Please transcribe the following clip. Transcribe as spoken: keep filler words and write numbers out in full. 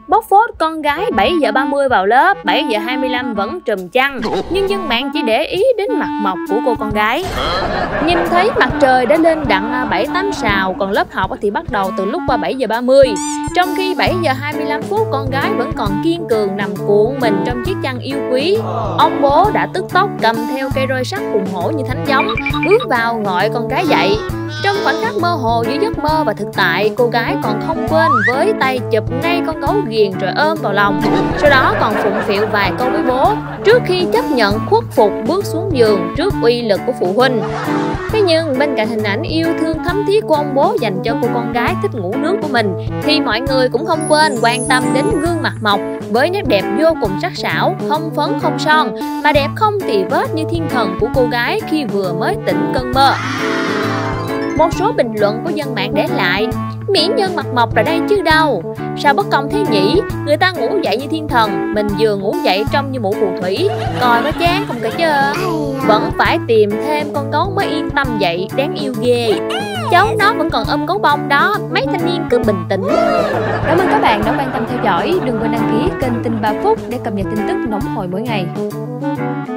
Bóc phốt con gái bảy giờ ba mươi vào lớp, bảy giờ hai mươi lăm vẫn trùm chăn, nhưng dân mạng chỉ để ý đến mặt mộc của cô con gái. Nhìn thấy mặt trời đã lên đặng bảy tám sào, còn lớp học thì bắt đầu từ lúc bảy giờ ba mươi. Trong khi bảy giờ hai mươi lăm phút con gái vẫn còn kiên cường nằm cuộn mình trong chiếc chăn yêu quý, ông bố đã tức tốc cầm theo cây roi sắt hùng hổ như thánh giống, bước vào gọi con gái dậy. Trong khoảnh khắc mơ hồ giữa giấc mơ và thực tại, cô gái còn không quên với tay chụp ngay con gấu ghiền rồi ôm vào lòng. Sau đó còn phụng phịu vài câu với bố trước khi chấp nhận khuất phục bước xuống giường trước uy lực của phụ huynh. Thế nhưng bên cạnh hình ảnh yêu thương thấm thía của ông bố dành cho cô con gái thích ngủ nướng của mình, thì mọi người cũng không quên quan tâm đến gương mặt mộc với nét đẹp vô cùng sắc sảo, không phấn không son mà đẹp không tì vết như thiên thần của cô gái khi vừa mới tỉnh cơn mơ. Một số bình luận của dân mạng để lại: mỹ nhân mặt mộc là đây chứ đâu, sao bất công thế nhỉ, người ta ngủ dậy như thiên thần, mình vừa ngủ dậy trông như mụ phù thủy, coi có chán không cả chứ. Vẫn phải tìm thêm con gấu mới yên tâm dậy, đáng yêu ghê. Cháu nó vẫn còn ôm gấu bông đó, mấy thanh niên cứ bình tĩnh. Cảm ơn các bạn đã quan tâm theo dõi, đừng quên đăng ký kênh Tin ba Phút để cập nhật tin tức nóng hổi mỗi ngày.